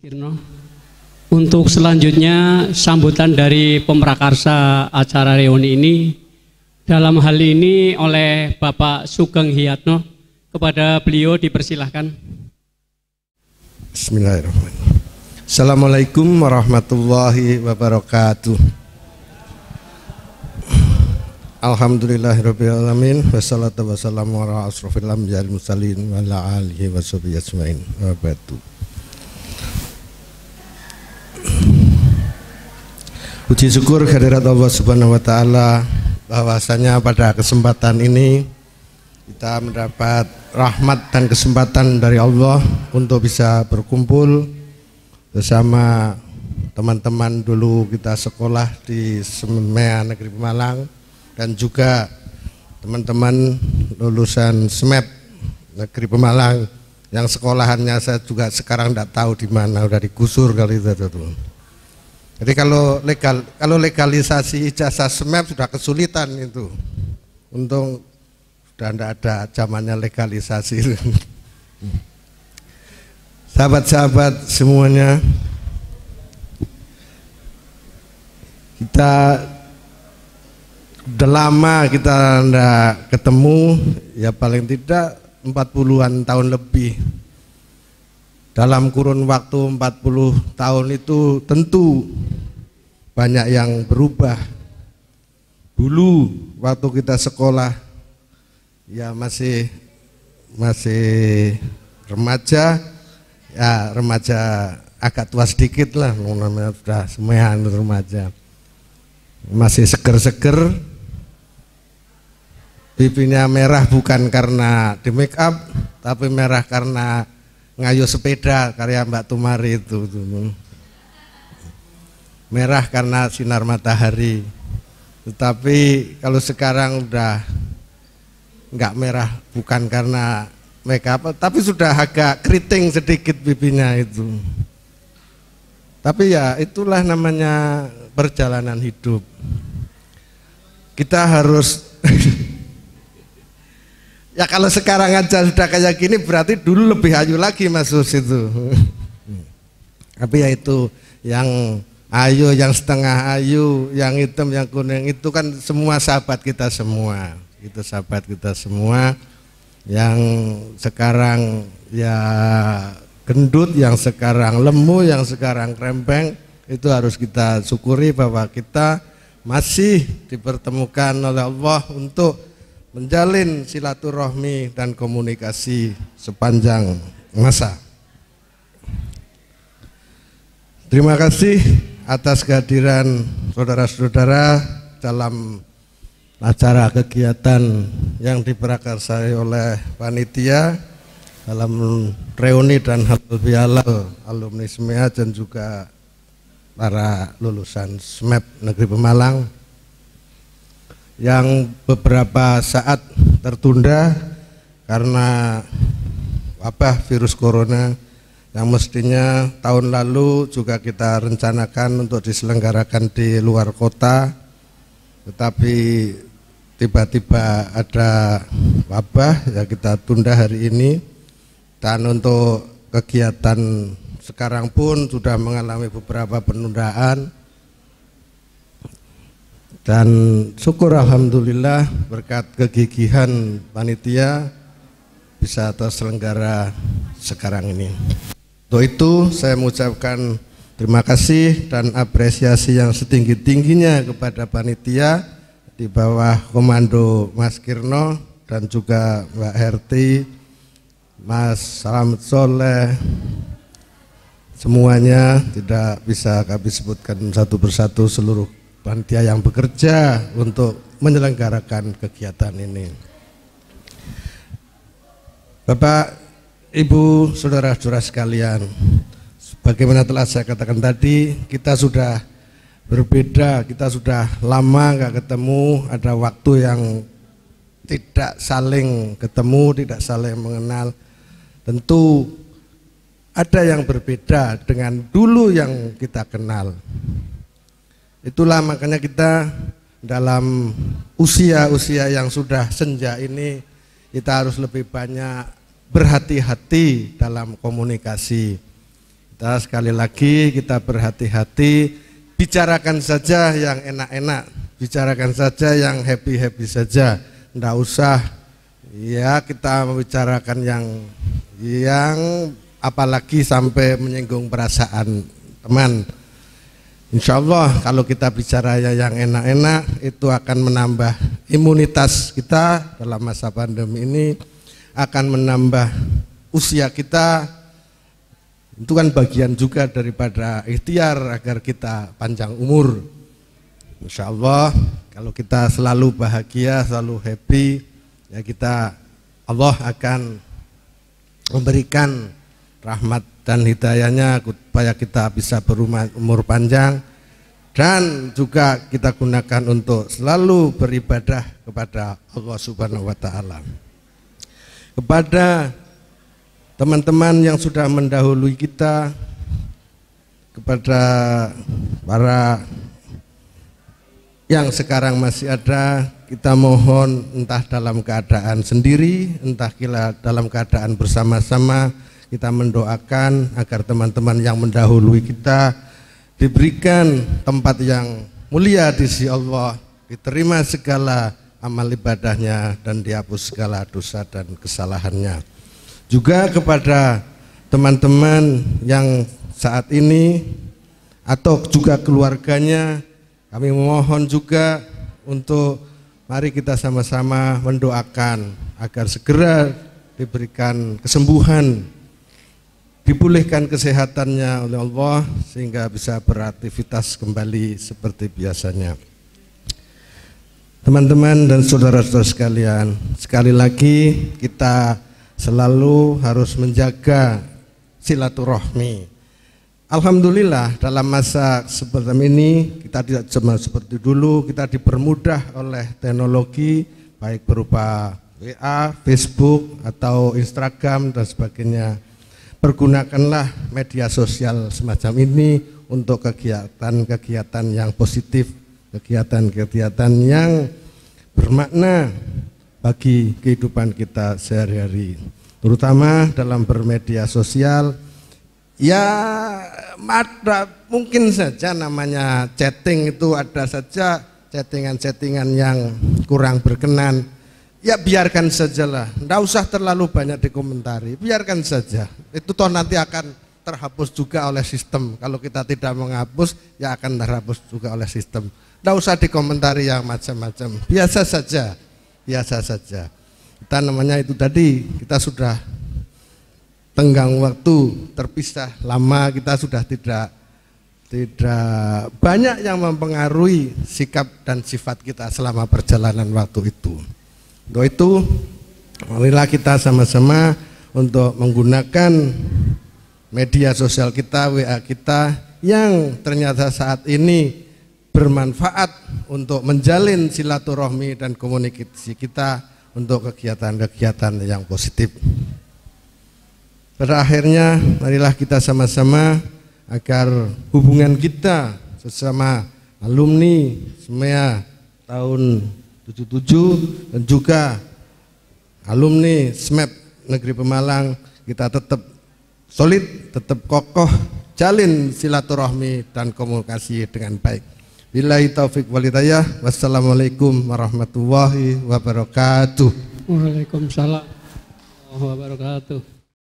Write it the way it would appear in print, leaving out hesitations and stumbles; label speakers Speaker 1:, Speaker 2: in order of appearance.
Speaker 1: Kirno. Untuk selanjutnya sambutan dari pemrakarsa acara reuni ini dalam hal ini oleh Bapak Sugeng Hiyatno, kepada beliau dipersilahkan.
Speaker 2: Bismillahirrahmanirrahim. Assalamualaikum warahmatullahi wabarakatuh. Alhamdulillahirrahmanirrahim. Wassalatu wassalamu ala asrofil anbiya'il mursalin wa ala alihi wa sahbihi ajmain. Wa ba'du. Puji syukur kehadirat Allah Subhanahu wa taala bahwasanya pada kesempatan ini kita mendapat rahmat dan kesempatan dari Allah untuk bisa berkumpul bersama teman-teman dulu kita sekolah di SMEA Negeri Pemalang dan juga teman-teman lulusan SMEP Negeri Pemalang yang sekolahannya saya juga sekarang tidak tahu di mana, udah digusur kali itu. Jadi kalau legalisasi ijazah SMEP sudah kesulitan itu. Untung sudah tidak ada zamannya legalisasi. Sahabat-sahabat semuanya, kita udah lama kita tidak ketemu, ya paling tidak 40-an tahun lebih. Dalam kurun waktu 40 tahun itu tentu banyak yang berubah. Dulu waktu kita sekolah ya masih remaja, ya remaja agak tua sedikit lah, namanya sudah semuanya remaja. Masih seger-seger, pipinya merah bukan karena di make up, tapi merah karena ngayuh sepeda karya Mbak Tumari itu. Merah karena sinar matahari. Tetapi kalau sekarang udah enggak merah bukan karena make up, tapi sudah agak keriting sedikit pipinya itu. Tapi ya itulah namanya perjalanan hidup. Kita harus ya kalau sekarang aja sudah kayak gini berarti dulu lebih ayu lagi Mas Sus itu. Tapi ya itu yang ayu, yang setengah ayu, yang hitam, yang kuning itu kan semua sahabat kita semua. Itu sahabat kita semua yang sekarang ya gendut, yang sekarang lemu, yang sekarang krempeng, itu harus kita syukuri bahwa kita masih dipertemukan oleh Allah untuk menjalin silaturahmi dan komunikasi sepanjang masa. Terima kasih atas kehadiran saudara-saudara dalam acara kegiatan yang diprakarsai oleh panitia dalam reuni dan halal bihalal alumni SMEA dan juga para lulusan SMEP Negeri Pemalang yang beberapa saat tertunda karena wabah virus corona yang mestinya tahun lalu juga kita rencanakan untuk diselenggarakan di luar kota, tetapi tiba-tiba ada wabah ya kita tunda hari ini. Dan untuk kegiatan sekarang pun sudah mengalami beberapa penundaan. Dan syukur alhamdulillah berkat kegigihan panitia bisa terselenggara sekarang ini. Untuk itu saya mengucapkan terima kasih dan apresiasi yang setinggi-tingginya kepada panitia di bawah komando Mas Kirno dan juga Mbak Herti, Mas Salam Soleh. Semuanya tidak bisa kami sebutkan satu persatu seluruh panitia yang bekerja untuk menyelenggarakan kegiatan ini. Bapak, Ibu, saudara-saudara sekalian, sebagaimana telah saya katakan tadi, kita sudah berbeda, kita sudah lama nggak ketemu, ada waktu yang tidak saling ketemu, tidak saling mengenal. Tentu ada yang berbeda dengan dulu yang kita kenal. Itulah makanya kita dalam usia-usia yang sudah senja ini kita harus lebih banyak berhati-hati dalam komunikasi. Kita Kita sekali lagi kita berhati-hati, bicarakan saja yang enak-enak, bicarakan saja yang happy-happy saja. Nggak usah ya kita membicarakan yang apalagi sampai menyinggung perasaan teman. Insya Allah kalau kita bicara yang enak-enak itu akan menambah imunitas kita dalam masa pandemi ini, akan menambah usia kita. Itu kan bagian juga daripada ikhtiar agar kita panjang umur. Insya Allah kalau kita selalu bahagia, selalu happy, ya kita, Allah akan memberikan rahmat dan hidayahnya supaya kita bisa berumur panjang, dan juga kita gunakan untuk selalu beribadah kepada Allah Subhanahu wa Ta'ala. Kepada teman-teman yang sudah mendahului kita, kepada para yang sekarang masih ada, kita mohon entah dalam keadaan sendiri, entah dalam keadaan bersama-sama, kita mendoakan agar teman-teman yang mendahului kita diberikan tempat yang mulia di sisi Allah, diterima segala amal ibadahnya dan dihapus segala dosa dan kesalahannya. Juga kepada teman-teman yang saat ini atau juga keluarganya, kami memohon juga untuk mari kita sama-sama mendoakan agar segera diberikan kesembuhan, dipulihkan kesehatannya oleh Allah sehingga bisa beraktivitas kembali seperti biasanya. Teman-teman dan saudara-saudara sekalian, sekali lagi kita selalu harus menjaga silaturahmi. Alhamdulillah dalam masa seperti ini kita tidak cuma seperti dulu, kita dipermudah oleh teknologi baik berupa WA, Facebook atau Instagram dan sebagainya. Pergunakanlah media sosial semacam ini untuk kegiatan-kegiatan yang positif, kegiatan-kegiatan yang bermakna bagi kehidupan kita sehari-hari, terutama dalam bermedia sosial. Ya mungkin saja namanya chatting itu ada saja chattingan-chattingan yang kurang berkenan. Ya biarkan sajalah, tidak usah terlalu banyak dikomentari, biarkan saja. Itu toh nanti akan terhapus juga oleh sistem. Kalau kita tidak menghapus, ya akan terhapus juga oleh sistem. Tidak usah dikomentari yang macam-macam, biasa saja. Biasa saja. Kita namanya itu tadi, kita sudah tenggang waktu, terpisah lama, kita sudah tidak banyak yang mempengaruhi sikap dan sifat kita selama perjalanan waktu itu. Untuk itu, marilah kita sama-sama untuk menggunakan media sosial kita, WA kita yang ternyata saat ini bermanfaat untuk menjalin silaturahmi dan komunikasi kita untuk kegiatan-kegiatan yang positif. Pada akhirnya marilah kita sama-sama agar hubungan kita sesama alumni SMEA tahun 77 dan juga alumni SMEP Negeri Pemalang kita tetap solid, tetap kokoh, jalin silaturahmi dan komunikasi dengan baik. Billahi taufik wal hidayah. Wassalamualaikum warahmatullahi wabarakatuh.
Speaker 1: Waalaikumsalam warahmatullahi wabarakatuh.